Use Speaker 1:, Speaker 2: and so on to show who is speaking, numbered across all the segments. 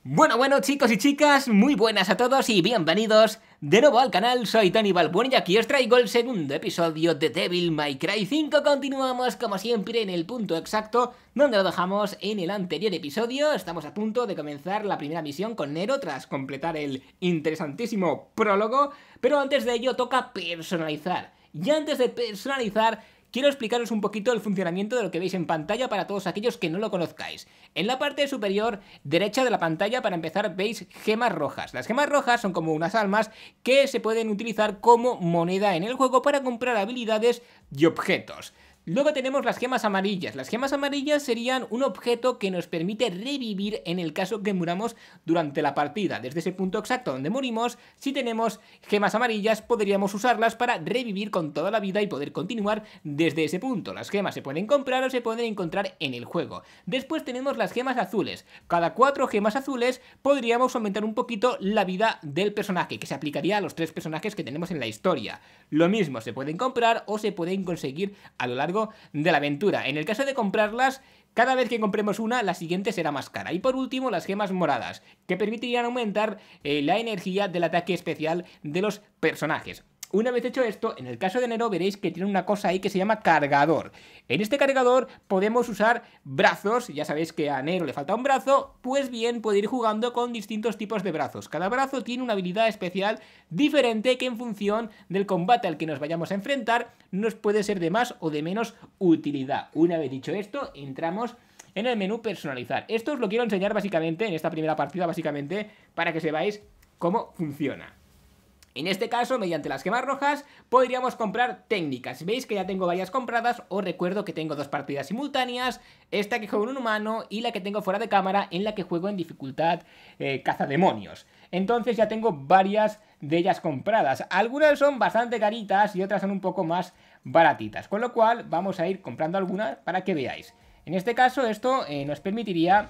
Speaker 1: Bueno, chicos y chicas, muy buenas a todos y bienvenidos de nuevo al canal. Soy Tony Balbuena y aquí os traigo el segundo episodio de Devil May Cry 5. Continuamos como siempre en el punto exacto donde lo dejamos en el anterior episodio. Estamos a punto de comenzar la primera misión con Nero tras completar el interesantísimo prólogo, pero antes de ello toca personalizar. Y antes de personalizar, quiero explicaros un poquito el funcionamiento de lo que veis en pantalla para todos aquellos que no lo conozcáis. En la parte superior derecha de la pantalla, para empezar, veis gemas rojas. Las gemas rojas son como unas almas que se pueden utilizar como moneda en el juego para comprar habilidades y objetos. Luego tenemos las gemas amarillas. Las gemas amarillas serían un objeto que nos permite revivir en el caso que muramos durante la partida. Desde ese punto exacto donde morimos, si tenemos gemas amarillas, podríamos usarlas para revivir con toda la vida y poder continuar desde ese punto. Las gemas se pueden comprar o se pueden encontrar en el juego. Después tenemos las gemas azules. Cada 4 gemas azules podríamos aumentar un poquito la vida del personaje, que se aplicaría a los 3 personajes que tenemos en la historia. Lo mismo, se pueden comprar o se pueden conseguir a lo largo de la aventura. En el caso de comprarlas, cada vez que compremos una, la siguiente será más cara. Y por último, las gemas moradas, que permitirían aumentar la energía del ataque especial de los personajes. Una vez hecho esto, en el caso de Nero veréis que tiene una cosa ahí que se llama cargador. En este cargador podemos usar brazos, ya sabéis que a Nero le falta un brazo, pues bien puede ir jugando con distintos tipos de brazos. Cada brazo tiene una habilidad especial diferente que en función del combate al que nos vayamos a enfrentar nos puede ser de más o de menos utilidad. Una vez dicho esto, entramos en el menú personalizar. Esto os lo quiero enseñar básicamente en esta primera partida, básicamente para que sepáis cómo funciona. En este caso, mediante las gemas rojas, podríamos comprar técnicas. Veis que ya tengo varias compradas. Os recuerdo que tengo 2 partidas simultáneas. Esta que juego en un humano y la que tengo fuera de cámara, en la que juego en dificultad cazademonios. Entonces ya tengo varias de ellas compradas. Algunas son bastante caritas y otras son un poco más baratitas. Con lo cual vamos a ir comprando algunas para que veáis. En este caso esto nos permitiría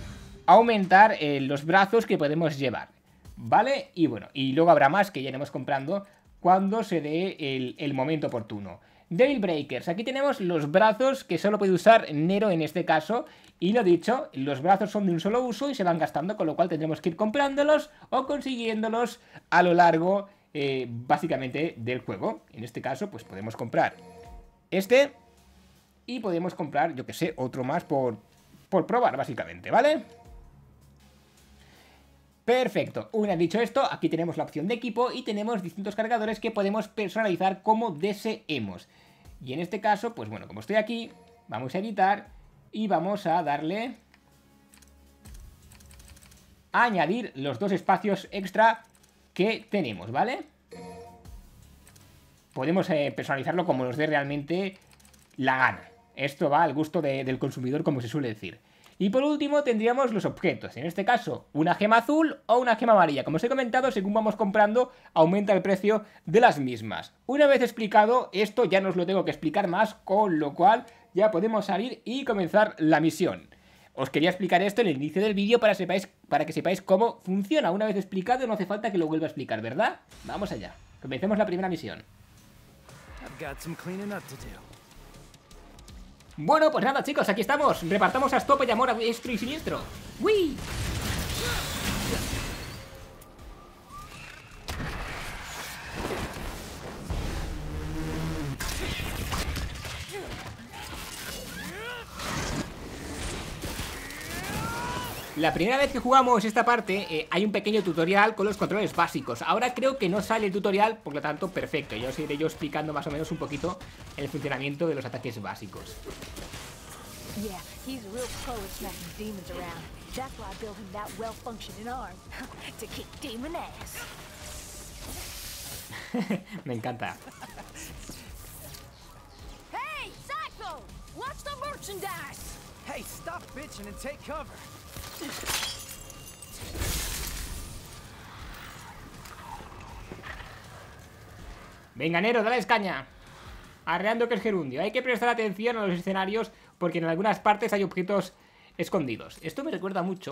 Speaker 1: aumentar los brazos que podemos llevar. ¿Vale? Y bueno, y luego habrá más que ya iremos comprando cuando se dé el momento oportuno. Devil Breakers, aquí tenemos los brazos que solo puede usar Nero en este caso. Y lo dicho, los brazos son de un solo uso y se van gastando, con lo cual tendremos que ir comprándolos o consiguiéndolos a lo largo, básicamente, del juego. En este caso, pues podemos comprar este y podemos comprar, yo que sé, otro más por probar, básicamente, ¿vale? Perfecto, una vez dicho esto, aquí tenemos la opción de equipo y tenemos distintos cargadores que podemos personalizar como deseemos. Y en este caso, pues bueno, como estoy aquí, vamos a editar y vamos a darle a añadir los 2 espacios extra que tenemos, ¿vale? Podemos personalizarlo como nos dé realmente la gana. Esto va al gusto del consumidor, como se suele decir. Y por último tendríamos los objetos, en este caso una gema azul o una gema amarilla. Como os he comentado, según vamos comprando aumenta el precio de las mismas. Una vez explicado esto ya no os lo tengo que explicar más, con lo cual ya podemos salir y comenzar la misión. Os quería explicar esto en el inicio del vídeo para que sepáis cómo funciona. Una vez explicado no hace falta que lo vuelva a explicar, ¿verdad? Vamos allá, comencemos la primera misión. Bueno, pues nada, chicos, aquí estamos. Repartamos a estopa y amor a diestro y siniestro. ¡Uy! La primera vez que jugamos esta parte hay un pequeño tutorial con los controles básicos. Ahora creo que no sale el tutorial, por lo tanto, perfecto. Ya os iré yo explicando más o menos un poquito el funcionamiento de los ataques básicos. Me encanta.
Speaker 2: Hey, Psycho! Watch the merchandise!
Speaker 3: Hey, stop bitching and take cover.
Speaker 1: Venga, Nero, dale caña. Arreando que es gerundio. Hay que prestar atención a los escenarios porque en algunas partes hay objetos escondidos. Esto me recuerda mucho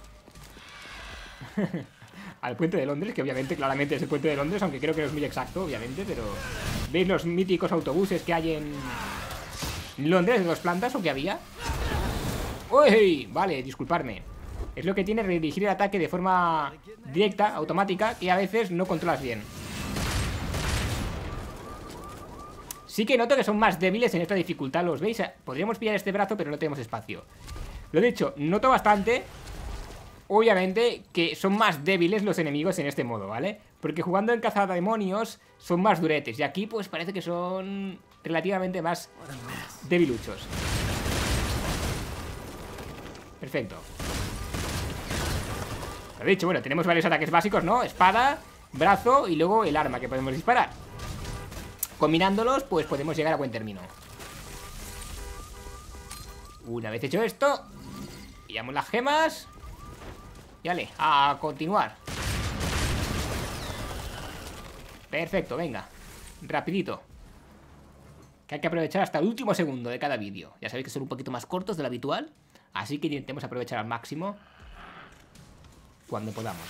Speaker 1: al puente de Londres, que obviamente, claramente es el puente de Londres, aunque creo que no es muy exacto, obviamente, pero ¿veis los míticos autobuses que hay en Londres, de 2 plantas o que había? ¡Uy! Vale, disculparme. Es lo que tiene redirigir el ataque de forma directa, automática, que a veces no controlas bien. Sí que noto que son más débiles en esta dificultad, ¿los veis? Podríamos pillar este brazo, pero no tenemos espacio. Lo dicho, noto bastante, obviamente, que son más débiles los enemigos en este modo, ¿vale? Porque jugando en cazademonios son más duretes. Y aquí pues parece que son relativamente más debiluchos. Perfecto. Lo dicho, bueno, tenemos varios ataques básicos, ¿no? Espada, brazo y luego el arma que podemos disparar. Combinándolos, pues podemos llegar a buen término. Una vez hecho esto, pillamos las gemas. Y vale, a continuar. Perfecto, venga. Rapidito. Que hay que aprovechar hasta el último segundo de cada vídeo. Ya sabéis que son un poquito más cortos de lo habitual, así que intentemos aprovechar al máximo cuando podamos.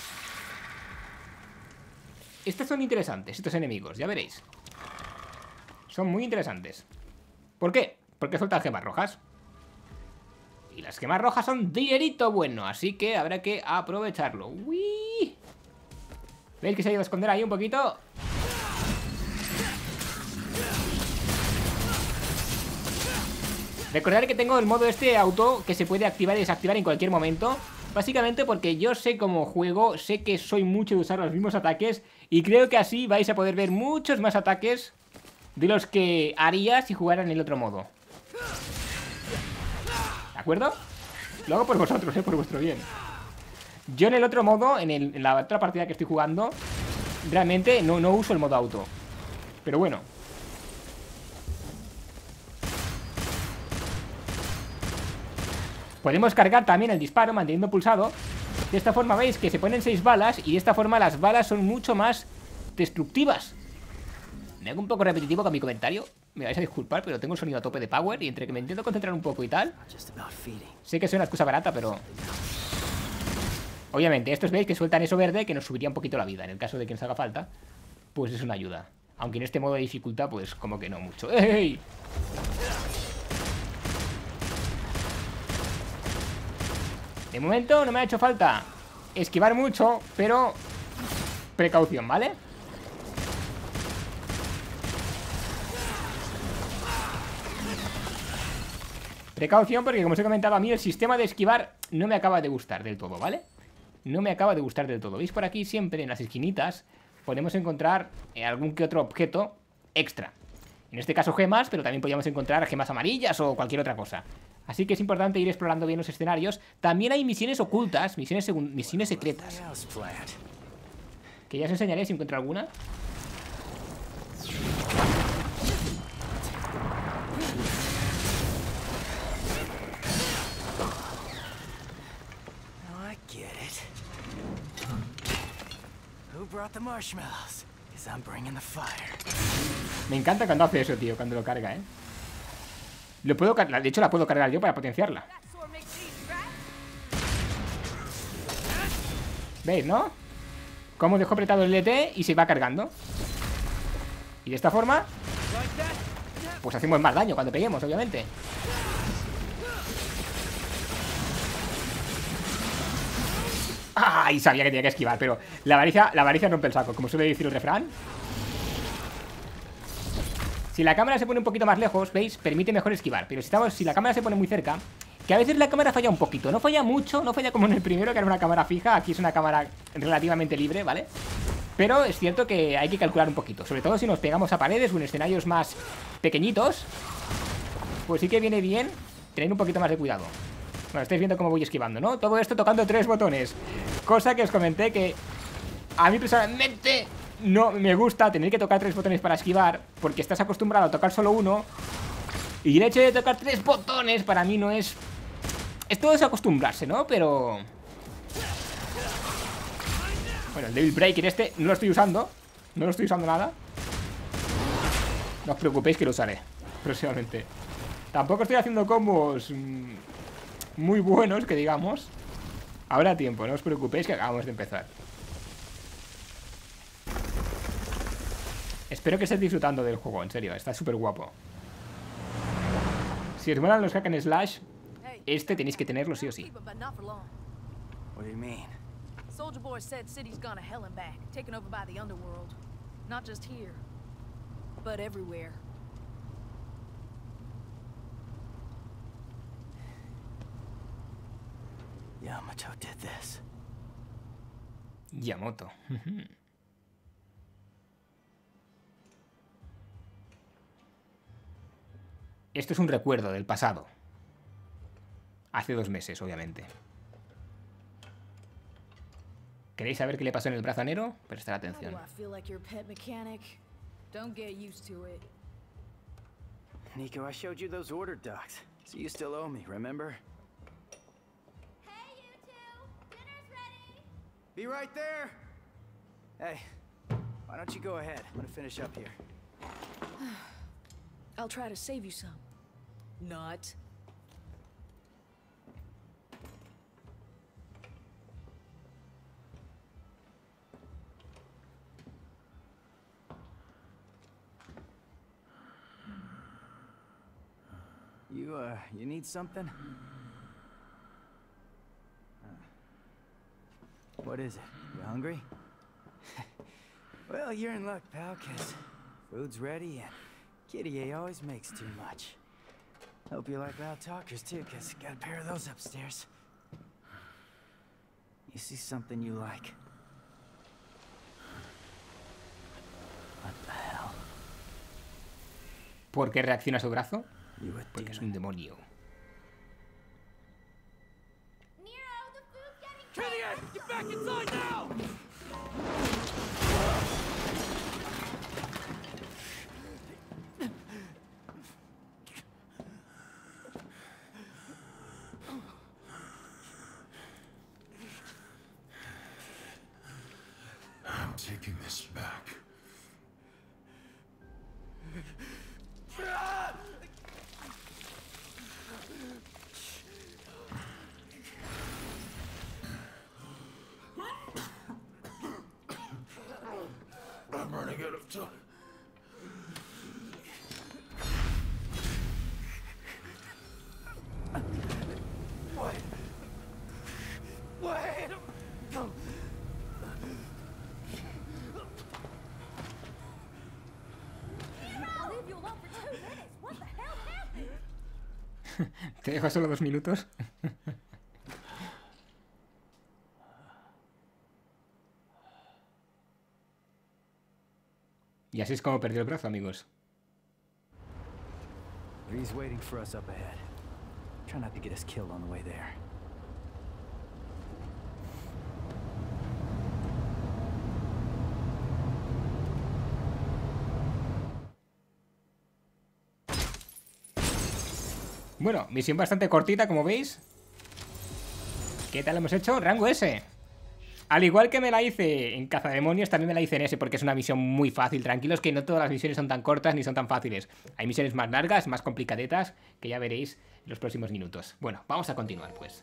Speaker 1: Estos son interesantes, estos enemigos, ya veréis. Son muy interesantes. ¿Por qué? Porque sueltan gemas rojas. Y las gemas rojas son dinerito bueno, así que habrá que aprovecharlo. ¡Uy! ¿Veis que se ha ido a esconder ahí un poquito? Recordad que tengo el modo este auto que se puede activar y desactivar en cualquier momento. Básicamente porque yo sé cómo juego, sé que soy mucho de usar los mismos ataques y creo que así vais a poder ver muchos más ataques de los que haría si jugara en el otro modo. ¿De acuerdo? Lo hago por vosotros, por vuestro bien. Yo en el otro modo, en la otra partida que estoy jugando, realmente no uso el modo auto. Pero bueno. Podemos cargar también el disparo manteniendo pulsado. De esta forma veis que se ponen 6 balas y de esta forma las balas son mucho más destructivas. Me hago un poco repetitivo con mi comentario. Me vais a disculpar, pero tengo el sonido a tope de power y entre que me intento concentrar un poco y tal. Sé que es una excusa barata, pero... Obviamente, estos veis que sueltan eso verde que nos subiría un poquito la vida. En el caso de que nos haga falta, pues es una ayuda. Aunque en este modo de dificultad, pues como que no mucho. ¡Ey! De momento no me ha hecho falta esquivar mucho, pero precaución, ¿vale? Precaución porque, como os he comentado, a mí el sistema de esquivar no me acaba de gustar del todo, ¿vale? No me acaba de gustar del todo. ¿Veis por aquí siempre en las esquinitas podemos encontrar algún que otro objeto extra? En este caso gemas, pero también podríamos encontrar gemas amarillas o cualquier otra cosa. Así que es importante ir explorando bien los escenarios. También hay misiones ocultas, misiones secretas, que ya os enseñaré si encuentro alguna. Me encanta cuando hace eso, tío, cuando lo carga, ¿eh? Lo puedo cargar, de hecho la puedo cargar yo para potenciarla. ¿Veis, no? Cómo dejo apretado el LT y se va cargando. Y de esta forma pues hacemos más daño cuando peguemos, obviamente. ¡Ay! Sabía que tenía que esquivar, pero la avaricia rompe el saco, como suele decir el refrán. Si la cámara se pone un poquito más lejos, ¿veis? Permite mejor esquivar. Pero si la cámara se pone muy cerca, que a veces la cámara falla un poquito. No falla mucho, no falla como en el primero, que era una cámara fija. Aquí es una cámara relativamente libre, ¿vale? Pero es cierto que hay que calcular un poquito. Sobre todo si nos pegamos a paredes o en escenarios más pequeñitos, pues sí que viene bien tener un poquito más de cuidado. Bueno, estáis viendo cómo voy esquivando, ¿no? Todo esto tocando 3 botones. Cosa que os comenté que a mí personalmente no me gusta tener que tocar 3 botones para esquivar, porque estás acostumbrado a tocar solo uno. Y el hecho de tocar 3 botones para mí no es... Es todo desacostumbrarse, ¿no? Pero... Bueno, el Devil Breaker este no lo estoy usando. No lo estoy usando nada. No os preocupéis que lo usaré próximamente. Tampoco estoy haciendo combos muy buenos, que digamos. Habrá tiempo, no os preocupéis que acabamos de empezar. Espero que estéis disfrutando del juego, en serio, está súper guapo. Si os molan los hack and slash, este tenéis que tenerlo sí o sí.
Speaker 3: What do you mean?
Speaker 2: Soldier Boy said city's gone to hell and back, taken over by the underworld. Not just here, but everywhere.
Speaker 3: Yamato did this.
Speaker 1: Yamato. Esto es un recuerdo del pasado. Hace 2 meses, obviamente. ¿Queréis saber qué le pasó en el brazo a Nero? Prestad atención.
Speaker 3: Nico, I showed you those order docs, so you still owe me, remember?
Speaker 2: Hey, you two! Dinner's ready!
Speaker 3: Be right there! Hey, why don't you go ahead? I'm gonna finish up here.
Speaker 2: I'll try to save you some. Not.
Speaker 3: You need something? What is it? You hungry? Well, you're in luck, pal, 'cause food's ready and Kitty A always makes too much. Hope you like loud talkers, too, 'cause got a pair of those upstairs. You see something you like? What the hell?
Speaker 1: ¿Por qué reacciona a su brazo?
Speaker 3: You a
Speaker 1: Porque es
Speaker 3: demon?
Speaker 1: un demonio.
Speaker 2: Nero, the food's getting
Speaker 3: Kitty, get back inside now!
Speaker 4: I'm taking this back. I'm running out of time.
Speaker 3: Wait!
Speaker 2: I'll leave you alone for 2 minutes. What the hell happened?
Speaker 1: ¿Te dejo solo 2 minutos? Y así es como perdió el brazo, amigos.
Speaker 3: He's waiting for us up ahead. Try not to get us killed on the way there.
Speaker 1: Bueno, misión bastante cortita, como veis. ¿Qué tal hemos hecho? Rango S. Al igual que me la hice en Cazademonios, también me la hice en S, porque es una misión muy fácil. Tranquilos que no todas las misiones son tan cortas ni son tan fáciles. Hay misiones más largas, más complicadetas, que ya veréis en los próximos minutos. Bueno, vamos a continuar, pues.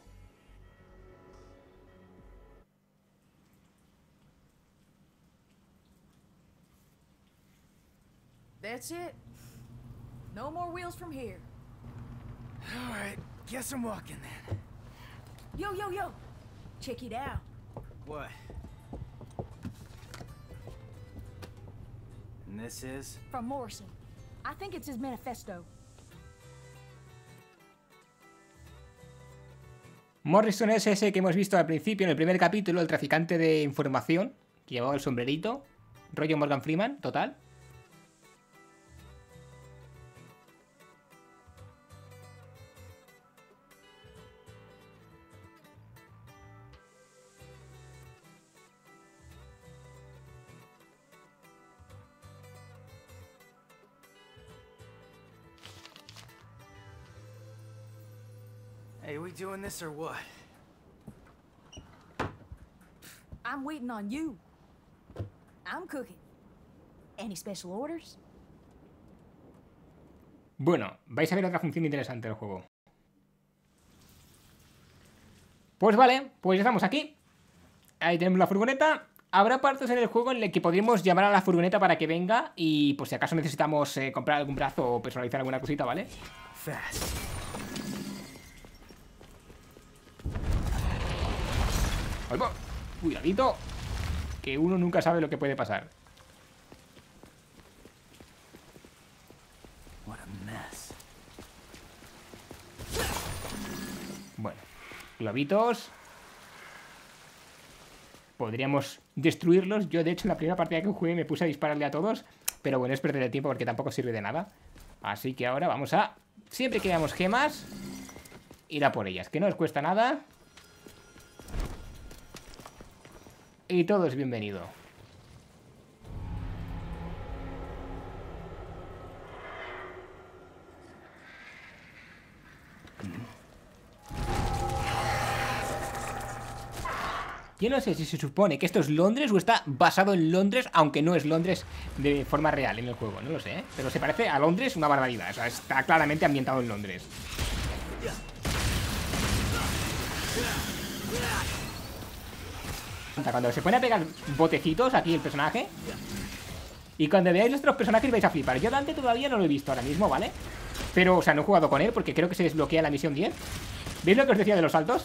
Speaker 2: That's it. No more wheels from here.
Speaker 3: Alright, guess I'm walking then.
Speaker 2: Yo, yo, yo! Check it out.
Speaker 3: What? And this is?
Speaker 2: From Morrison. I think it's his manifesto.
Speaker 1: Morrison es ese que hemos visto al principio, en el primer capítulo, el traficante de información, que llevaba el sombrerito. Rollo Morgan Freeman, total.
Speaker 3: Hey, we doing this or what?
Speaker 2: I'm waiting on you. I'm cooking. Any special orders?
Speaker 1: Bueno, vais a ver otra función interesante del juego. Pues vale, pues ya estamos aquí. Ahí tenemos la furgoneta. Habrá partes en el juego en el que podríamos llamar a la furgoneta para que venga. Y por si acaso necesitamos comprar algún brazo o personalizar alguna cosita, ¿vale?
Speaker 3: Fast.
Speaker 1: ¡Ahí va! Cuidadito, que uno nunca sabe lo que puede pasar.
Speaker 3: What a mess.
Speaker 1: Bueno, globitos. Podríamos destruirlos. Yo, de hecho, en la primera partida que jugué me puse a dispararle a todos. Pero bueno, es perder el tiempo porque tampoco sirve de nada. Así que ahora vamos a... Siempre que veamos gemas, ir a por ellas, que no os cuesta nada. Y todo es bienvenido. Yo no sé si se supone que esto es Londres o está basado en Londres, aunque no es Londres de forma real en el juego, no lo sé, ¿eh? Pero se parece a Londres una barbaridad, o sea, está claramente ambientado en Londres. Cuando se pone a pegar botecitos aquí el personaje, y cuando veáis los otros personajes vais a flipar. Yo Dante todavía no lo he visto ahora mismo, ¿vale? Pero, o sea, no he jugado con él porque creo que se desbloquea la misión 10. ¿Veis lo que os decía de los saltos?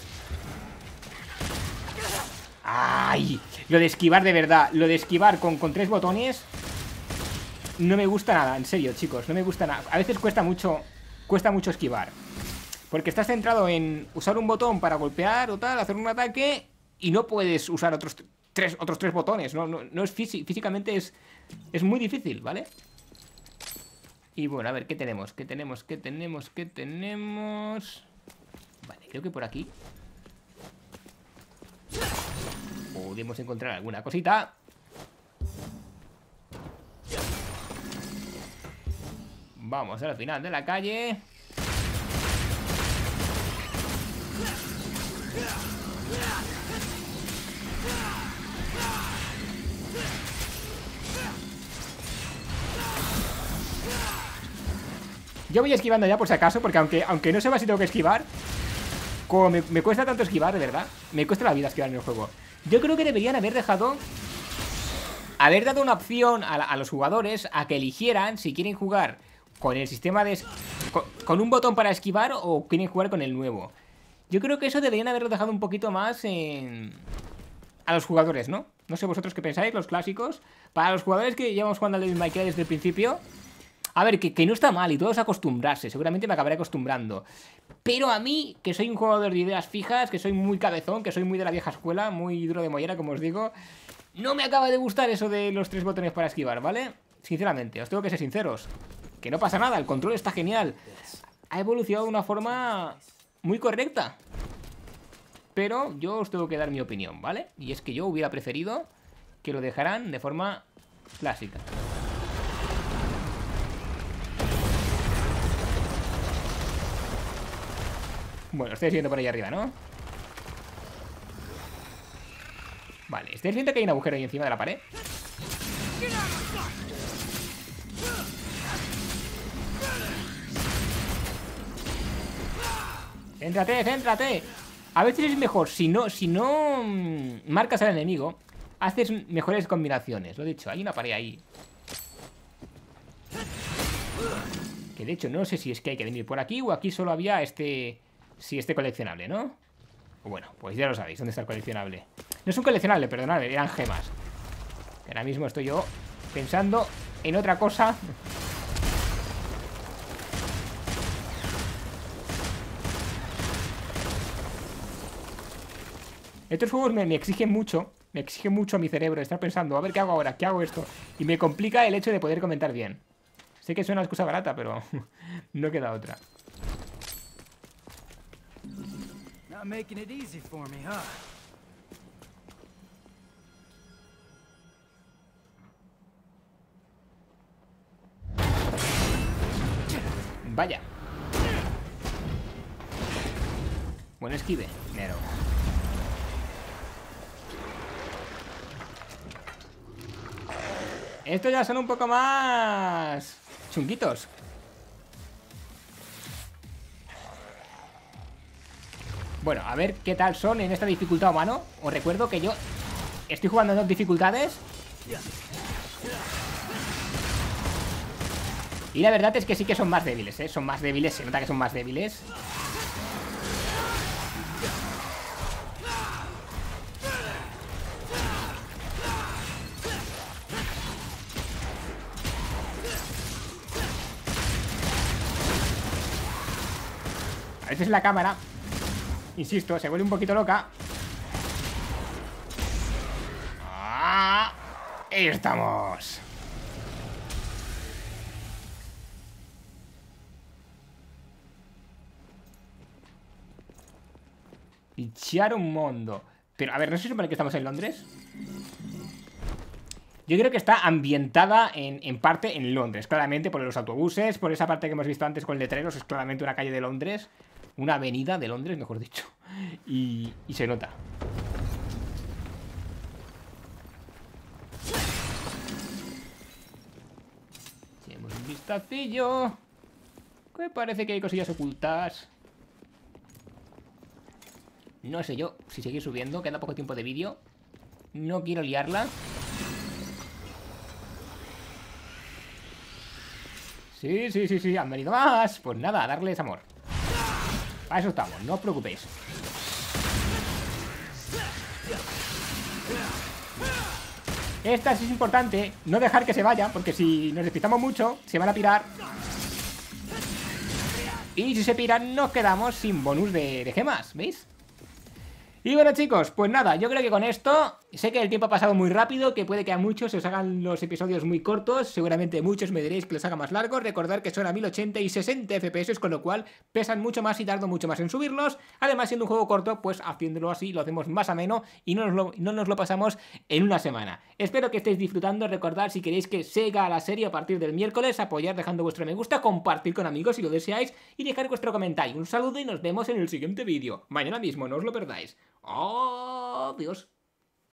Speaker 1: ¡Ay! Lo de esquivar de verdad. Lo de esquivar con 3 botones no me gusta nada, en serio, chicos. No me gusta nada. A veces cuesta mucho esquivar, porque estás centrado en usar un botón para golpear o tal, hacer un ataque, y no puedes usar otros tres botones. No es físicamente es muy difícil, ¿vale? Y bueno, a ver, ¿qué tenemos? ¿Qué tenemos? Vale, creo que por aquí podemos encontrar alguna cosita. Vamos al final de la calle. Yo voy esquivando ya por si acaso, porque aunque no sepa si tengo que esquivar, como me cuesta tanto esquivar, de verdad, me cuesta la vida esquivar en el juego. Yo creo que deberían haber dado una opción a los jugadores a que eligieran si quieren jugar con el sistema de... con un botón para esquivar o quieren jugar con el nuevo. Yo creo que eso deberían haberlo dejado un poquito más a los jugadores, ¿no? No sé vosotros qué pensáis, los clásicos. Para los jugadores que llevamos jugando al Devil May Cry desde el principio, a ver, que no está mal y todo es acostumbrarse. Seguramente me acabaré acostumbrando. Pero a mí, que soy un jugador de ideas fijas, que soy muy cabezón, que soy muy de la vieja escuela, muy duro de mollera, como os digo, no me acaba de gustar eso de los 3 botones para esquivar, ¿vale? Sinceramente, os tengo que ser sinceros. Que no pasa nada, el control está genial. Ha evolucionado de una forma muy correcta. Pero yo os tengo que dar mi opinión, ¿vale? Y es que yo hubiera preferido que lo dejaran de forma clásica. Bueno, estáis viendo por ahí arriba, ¿no? Vale, ¿estáis viendo que hay un agujero ahí encima de la pared? ¡Céntrate, céntrate! A veces es mejor, si no marcas al enemigo, haces mejores combinaciones. Lo he dicho, hay una pared ahí. Que de hecho no sé si es que hay que venir por aquí o aquí solo había este coleccionable, ¿no? Bueno, pues ya lo sabéis, ¿dónde está el coleccionable? No es un coleccionable, perdonad, eran gemas. Ahora mismo estoy yo pensando en otra cosa. Estos juegos me exigen mucho. Me exigen mucho a mi cerebro estar pensando, a ver qué hago ahora, qué hago esto. Y me complica el hecho de poder comentar bien. Sé que suena una excusa barata, pero no queda otra.
Speaker 3: Not making it easy for me, huh?
Speaker 1: Vaya. Buen esquive, Nero. Estos ya son un poco más chunguitos. Bueno, a ver qué tal son en esta dificultad o mano. Os recuerdo que yo estoy jugando en 2 dificultades. Y la verdad es que sí que son más débiles, ¿eh? Son más débiles, se nota que son más débiles. veces la cámara, insisto, se vuelve un poquito loca. ¡Ah! Ahí estamos. Fichar un mundo. Pero, a ver, ¿no se supone que estamos en Londres? Yo creo que está ambientada en parte en Londres. Claramente por los autobuses, por esa parte que hemos visto antes con letreros. Es claramente una calle de Londres. Una avenida de Londres, mejor dicho. Y se nota. Echemos un vistacillo. Que parece que hay cosillas ocultas. No sé yo si seguir subiendo. Queda poco tiempo de vídeo. No quiero liarla. Sí, han venido más. Pues nada, a darles amor. Para eso estamos, no os preocupéis. Esta sí es importante, no dejar que se vayan, porque si nos despistamos mucho, se van a pirar. Y si se piran, nos quedamos sin bonus de gemas, ¿veis? Y bueno, chicos, pues nada, yo creo que con esto, sé que el tiempo ha pasado muy rápido, que puede que a muchos se os hagan los episodios muy cortos, seguramente muchos me diréis que los haga más largos. Recordad que son a 1080 y 60 FPS, con lo cual pesan mucho más y tardo mucho más en subirlos. Además, siendo un juego corto, pues haciéndolo así lo hacemos más ameno y no nos lo pasamos en una semana. Espero que estéis disfrutando. Recordad, si queréis que siga la serie a partir del miércoles, apoyar dejando vuestro me gusta, compartir con amigos si lo deseáis y dejar vuestro comentario. Un saludo y nos vemos en el siguiente vídeo. Mañana mismo, no os lo perdáis. ¡Adiós!